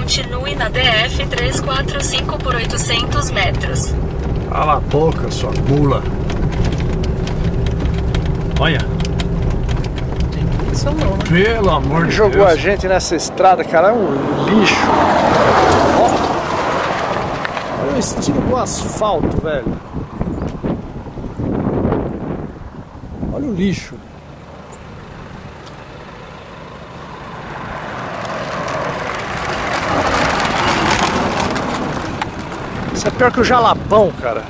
continue na DF 345 por 800 metros. Cala a boca, sua mula. Olha. Tem condição não, né? Pelo amor de Deus. Jogou a gente nessa estrada, cara, é um lixo. Olha o estilo do asfalto, velho. Olha o lixo. Isso é pior que o Jalapão, cara.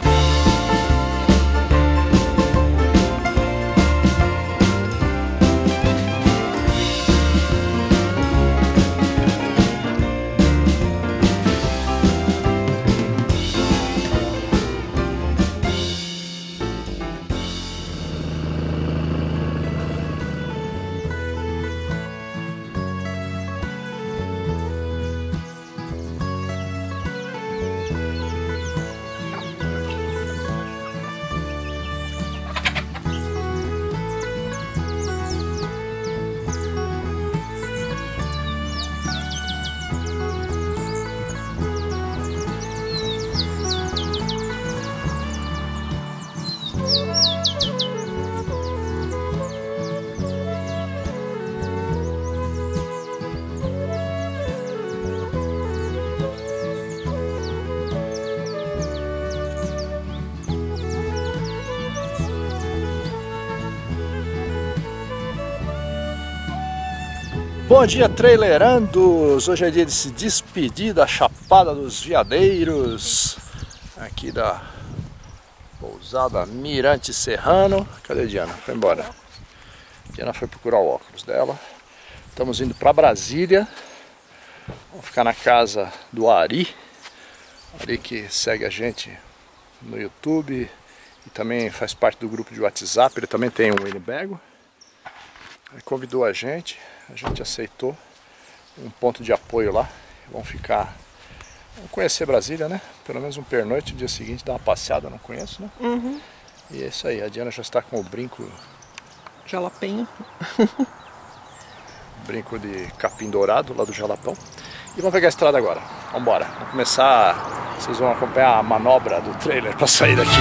Bom dia, trailerandos! Hoje é dia de se despedir da Chapada dos Veadeiros, aqui da pousada Mirante Serrano. Cadê a Diana? Foi embora. A Diana foi procurar o óculos dela. Estamos indo para Brasília. Vamos ficar na casa do Ari. Ari que segue a gente no YouTube e também faz parte do grupo de WhatsApp. Ele também tem um Winnebago. Ele convidou a gente aceitou um ponto de apoio lá. Vamos conhecer Brasília, né? Pelo menos um pernoite, no dia seguinte dar uma passeada, não conheço, né? Uhum. E é isso aí, a Diana já está com o brinco. Jalapeno. Brinco de capim dourado lá do Jalapão. E vamos pegar a estrada agora. Vamos embora. Vamos começar. Vocês vão acompanhar a manobra do trailer para sair daqui.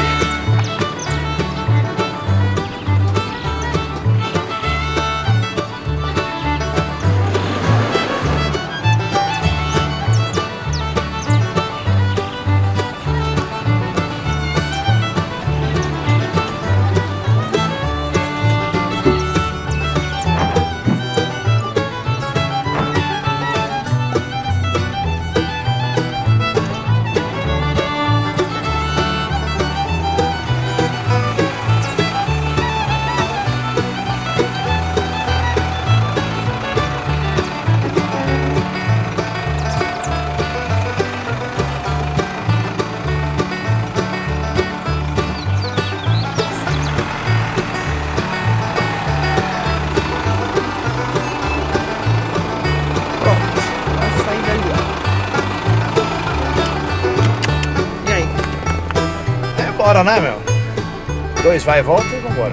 Bora, né, meu? 2 vai e volta e vambora.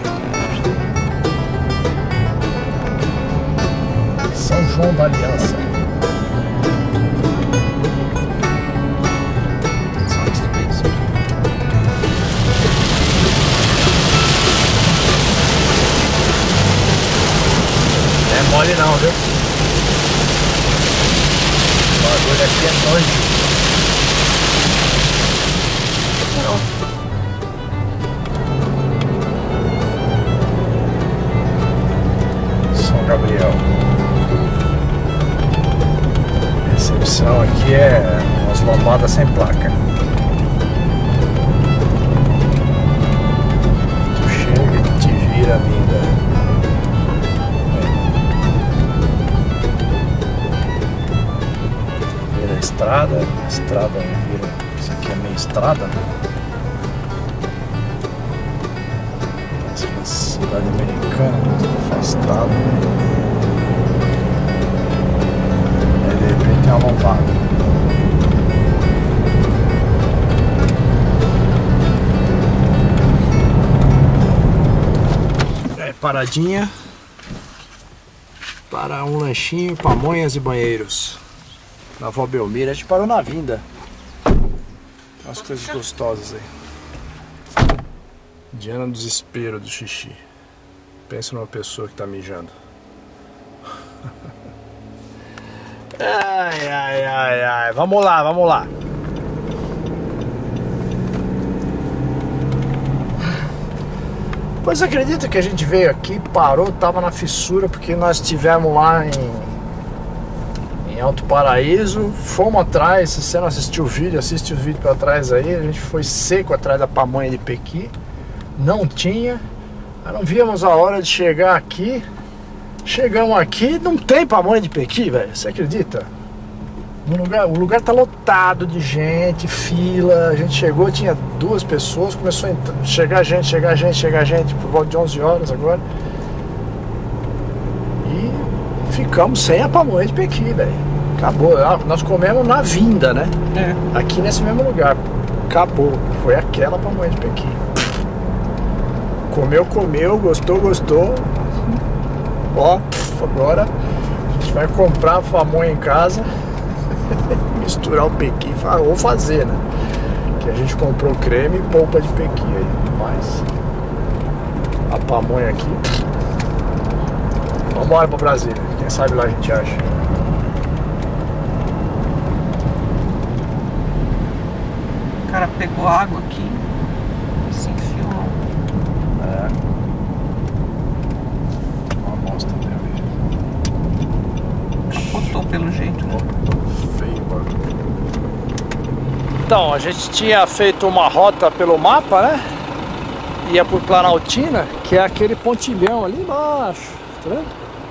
São João da Aliança. Não é mole não, viu? O bagulho aqui é nojo. Gabriel. A recepção aqui é umas lombadas sem placa. Tu chega e te vira a vida. Vira a estrada vira. Isso aqui é meio estrada, né? Cidade americana, muito afastado. Aí de repente é uma lombada. É paradinha para um lanchinho, pamonhas e banheiros. Na Vó Belmira, a gente parou na vinda. Tem umas coisas gostosas aí. Diana no desespero do xixi. Pensa numa pessoa que tá mijando. Ai, ai, ai, ai. Vamos lá, vamos lá. Pois acredita que a gente veio aqui, parou, tava na fissura, porque nós estivemos lá em Alto Paraíso, fomos atrás. Se você não assistiu o vídeo, assiste o vídeo pra trás aí. A gente foi seco atrás da pamonha de pequi, não tinha. Aí não víamos a hora de chegar aqui. Chegamos aqui, não tem pamonha de pequi, velho, você acredita? O lugar tá lotado de gente, fila. A gente chegou, tinha 2 pessoas, começou a chegar gente por volta de 11 horas agora. E ficamos sem a pamonha de pequi, velho. Acabou. Nós comemos na vinda, né? É. Aqui nesse mesmo lugar. Acabou. Foi aquela pamonha de pequi. Comeu, gostou. Ó, agora a gente vai comprar a pamonha em casa. Misturar o pequi ou fazer, né? Que a gente comprou creme e polpa de pequi aí. Mas a pamonha aqui. Vamos embora pra Brasília. Quem sabe lá a gente acha. O cara pegou água aqui e se enfiou. É. Uma bosta mesmo. Capotou pelo jeito, né? Então, a gente tinha feito uma rota pelo mapa, né? Ia por Planaltina, que é aquele pontilhão ali embaixo, tá vendo?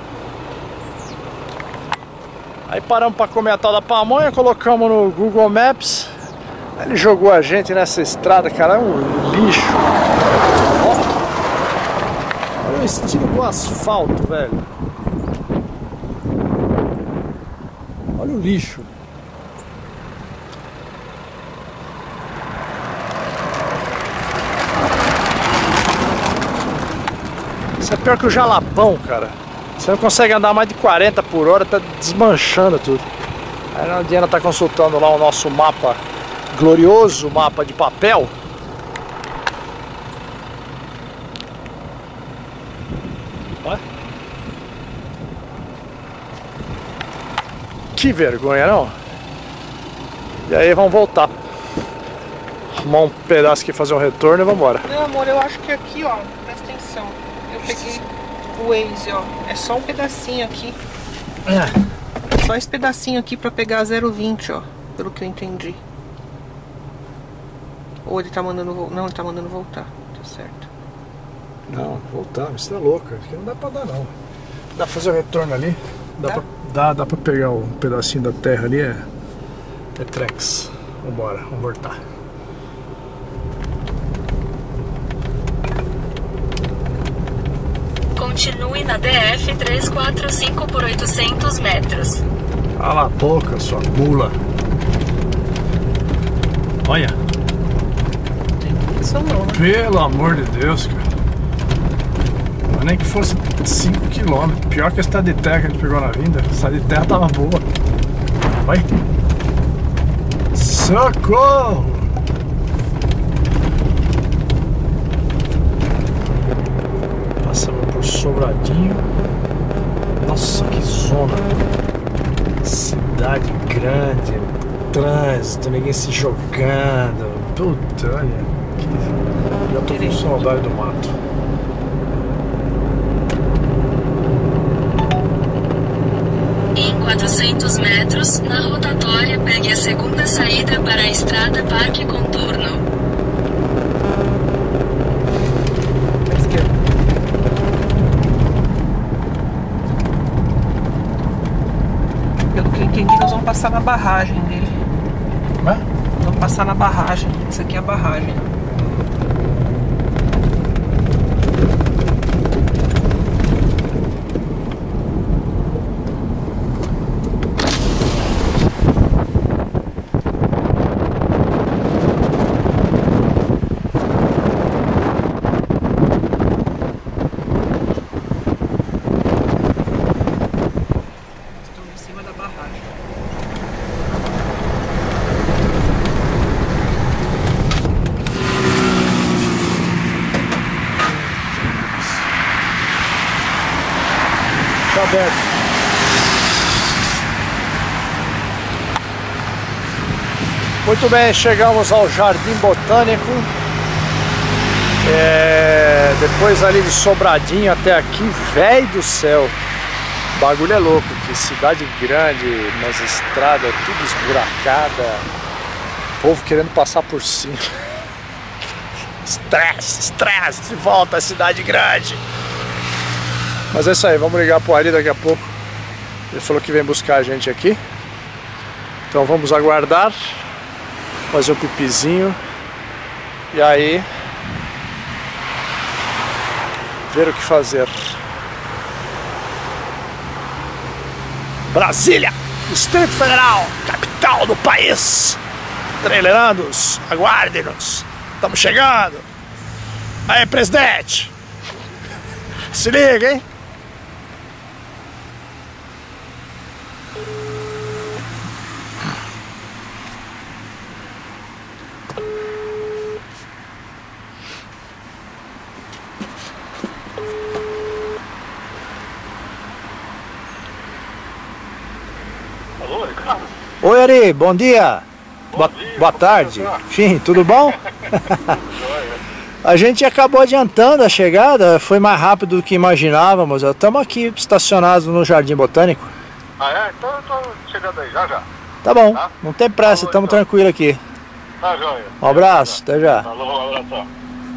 Aí paramos para comer a tal da pamonha, colocamos no Google Maps. Aí ele jogou a gente nessa estrada, cara, é um lixo. Ó, olha o estilo do asfalto, velho. Olha o lixo. Isso é pior que o Jalapão, cara. Você não consegue andar mais de 40 por hora, tá desmanchando tudo. Aí a Diana tá consultando lá o nosso mapa, glorioso mapa de papel. Olha. Que vergonha, não? E aí vamos voltar. Arrumar um pedaço aqui, fazer um retorno e vamos embora. Não, amor, eu acho que aqui, ó, presta atenção. Eu peguei o Waze, ó. É só um pedacinho aqui. É. Só esse pedacinho aqui pra pegar 0,20, ó. Pelo que eu entendi. Ou ele tá mandando voltar. Não, ele tá mandando voltar. Tá certo. Não, voltar, você tá louca. Aqui não dá pra dar, não. Dá pra fazer o retorno ali? Dá pra pegar um pedacinho da terra ali, é trex. Vambora, vamos voltar. Continue na DF 345 por 800 metros. Cala a boca, sua mula. Olha. Tem condição não, né? Pelo amor de Deus, cara. Não é nem que fosse 5 km. Pior que a estrada de terra que a gente pegou na vinda. A estrada de terra tava boa. Vai. Socorro! Passamos por Sobradinho. Nossa, que zona. Cidade grande. Trânsito, ninguém se jogando. Puta, olha. Já tô com saudade do mato. Em 400 metros, na rotatória, pegue a segunda saída para a estrada Parque Contorno. À esquerda. Pelo que eu entendi, nós vamos passar na barragem dele. Né? Vamos passar na barragem. Isso aqui é a barragem. Estamos em cima da barragem. Tá aberto. Muito bem, chegamos ao Jardim Botânico. Depois ali de Sobradinho até aqui, velho do céu. O bagulho é louco, que cidade grande, umas estradas tudo esburacada, o povo querendo passar por cima. Estresse, de volta à cidade grande. Mas é isso aí, vamos ligar pro Ari daqui a pouco. Ele falou que vem buscar a gente aqui. Então vamos aguardar, fazer um pipizinho e aí ver o que fazer. Brasília, Distrito Federal, capital do país. Trailerandos, aguardem-nos. Estamos chegando. Aí, presidente. Se liga, hein? Alô, Ricardo? Oi, Ari, bom dia. Boa tarde. Enfim, tudo bom? A gente acabou adiantando a chegada, foi mais rápido do que imaginávamos. Estamos aqui estacionados no Jardim Botânico. Ah, é? Então eu tô chegando aí, já. Tá bom, Tá? não tem pressa, estamos então. tranquilos aqui. Tá, joia. Um abraço, até já. Falou, um abraço.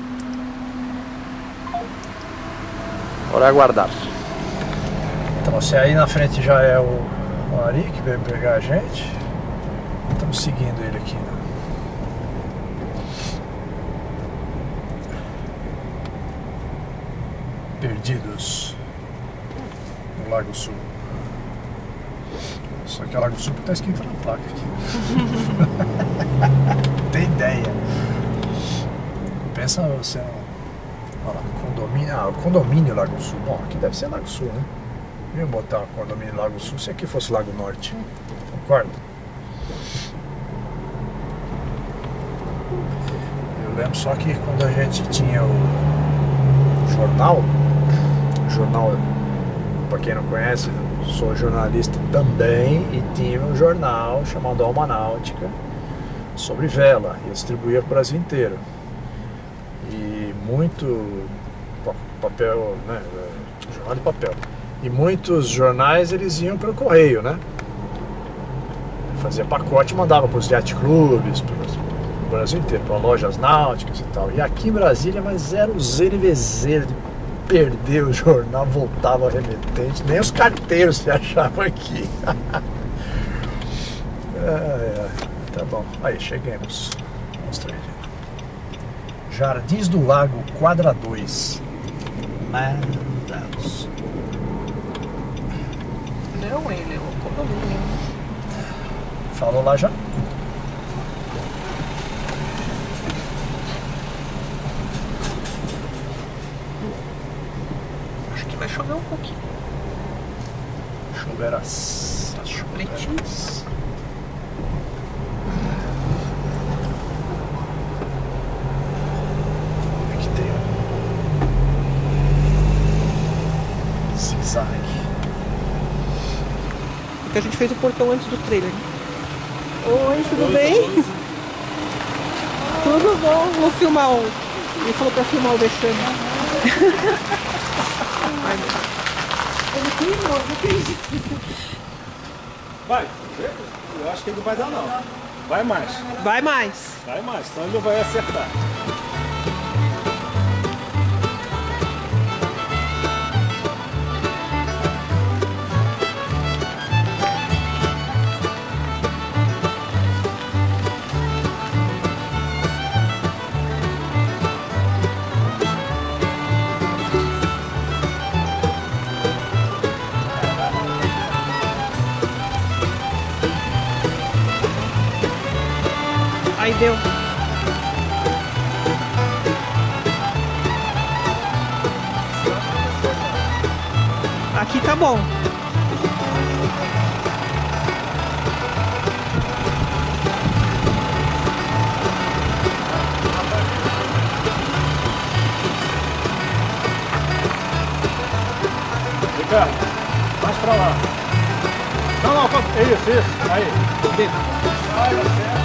Bora aguardar. Então, se aí na frente já é o Ari que veio pegar a gente, estamos seguindo ele aqui, né? Perdidos no Lago Sul. Só que é Lago Sul está escrito na placa aqui. Tem ideia. Pensa você. Olha lá, condomínio. Ah, o condomínio Lago Sul. Bom, aqui deve ser Lago Sul, né? Eu ia botar o condomínio Lago Sul se aqui fosse Lago Norte. Concorda? Eu lembro só que quando a gente tinha o jornal, para quem não conhece, sou jornalista também e tinha um jornal chamado Almanáutica sobre vela e eu distribuía para o Brasil inteiro. E muito papel, né? Jornal de papel. E muitos jornais eles iam pelo correio, né? Fazia pacote e mandava para os yacht clubes, para o Brasil inteiro, para lojas náuticas e tal. E aqui em Brasília, mas era o zero de perder o jornal, voltava remetente, nem os carteiros se achavam aqui. Tá bom, aí chegamos. Mostra aí. Jardins do Lago, quadra 2. Meu Deus. Não, ele é o condomínio. Falou lá já? Acho que vai chover um pouquinho. Chover as Pretinhos. Aqui tem um zigue-zague. Porque a gente fez o portão antes do trailer. Oi, tudo bem? Tudo bom? Vou filmar o... Ele falou pra filmar o vexame. Ele filmou, não acredito. Vai, eu acho que ele não vai dar não. Vai mais. Vai mais. Vai mais, senão ele não vai acertar. Aí deu. Aqui tá bom. Ricardo, Mais pra lá. Não, isso. Aí. Vai, acerta.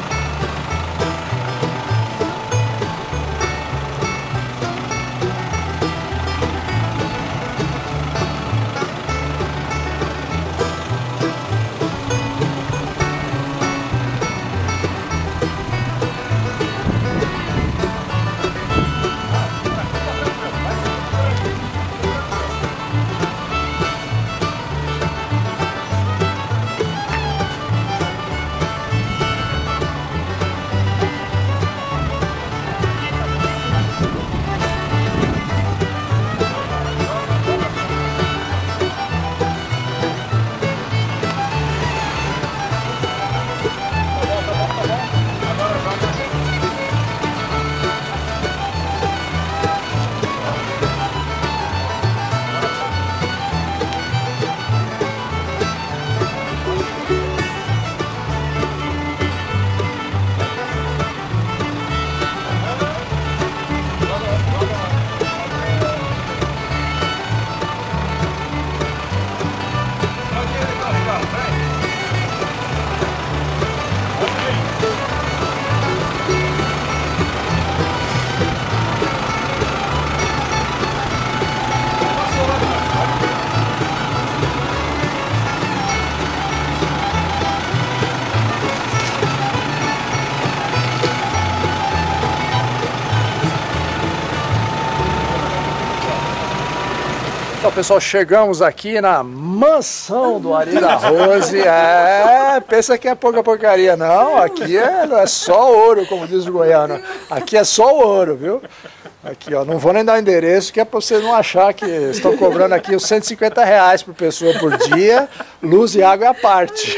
Então, pessoal, chegamos aqui na mansão do Ari da Rose. Pensa que é pouca porcaria. Não, aqui não é só ouro, como diz o goiano. Aqui é só ouro, viu? Aqui, ó, não vou nem dar o endereço, que é para vocês não achar que estão cobrando aqui os R$150 por pessoa por dia, luz e água à parte.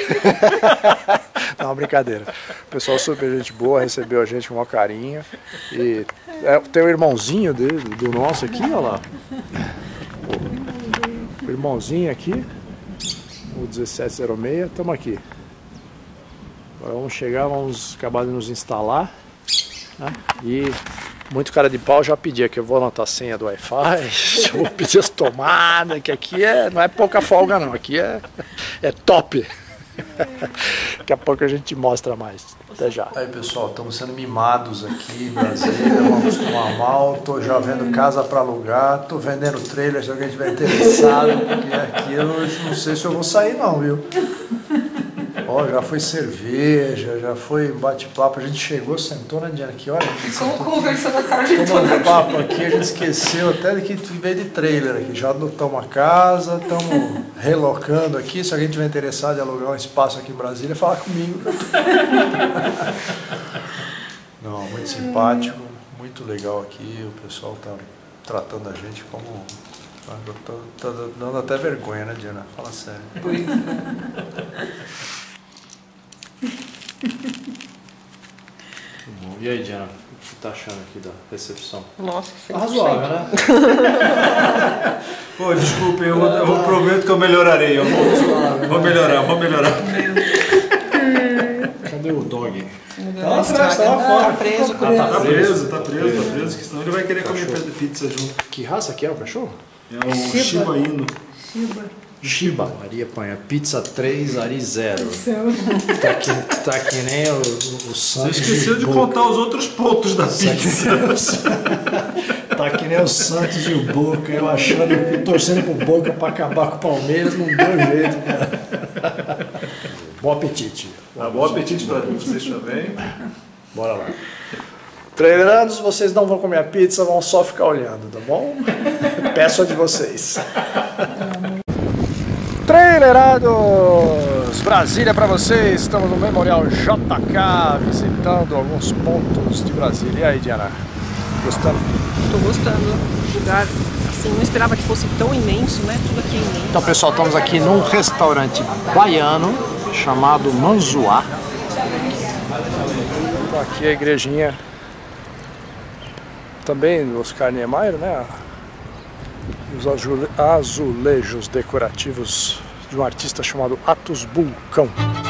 Não, brincadeira. O pessoal super gente boa, recebeu a gente com o maior carinho. E tem o irmãozinho do nosso aqui, ó lá. O irmãozinho aqui, o 1706, estamos aqui. Agora vamos chegar, vamos acabar de nos instalar, né? E muito cara de pau já pedia que eu vou anotar a senha do Wi-Fi, eu vou pedir as tomadas, que aqui não é pouca folga não, aqui é top. Daqui a pouco a gente mostra mais. Até já. Aí pessoal, estamos sendo mimados aqui em Brasília, vamos tomar mal, tô já vendo casa para alugar, tô vendendo trailer se alguém estiver interessado, porque aqui eu não sei se eu vou sair não, viu? Ó, já foi cerveja, já foi bate-papo, a gente chegou, sentou na Diana aqui, olha. Como conversando a tarde toda aqui. Papo aqui, a gente esqueceu até de que veio de trailer aqui, já adotamos a casa, estamos relocando aqui, se alguém tiver interessado em alugar um espaço aqui em Brasília, fala comigo. Não, muito simpático, muito legal aqui, o pessoal tá tratando a gente como... Tá dando até vergonha, né, Diana? Fala sério. Bom. E aí, Diana, o que você tá achando aqui da recepção? Nossa, tá razoável, né? Pô, desculpem, eu prometo que eu melhorarei. Eu vou melhorar. Cadê o dog? Tá fora. Tá preso, Tá preso, que senão ele vai querer comer pizza junto. Que raça que é o cachorro? É o Shiba Inu. Shiba. Ari apanha pizza 3, Ari 0. Tá que nem o Santos. Você esqueceu de contar os outros pontos da pizza. Tá que nem o Santos e o Boca, eu achando, torcendo pro Boca pra acabar com o Palmeiras, não deu jeito, cara. Bom apetite. Bom apetite pra vocês também. Bora lá. Trailerandos, vocês não vão comer a pizza, vão só ficar olhando, tá bom? Peço a de vocês. Trailerados! Brasília para vocês, estamos no Memorial JK, visitando alguns pontos de Brasília. E aí, Diana? Gostando? Tô gostando. O lugar, assim, não esperava que fosse tão imenso, né? Tudo aqui é imenso. Então, pessoal, estamos aqui num restaurante baiano chamado Manzuá. Aqui a igrejinha também do Oscar Niemeyer, né? Os azulejos decorativos de um artista chamado Atos Bulcão.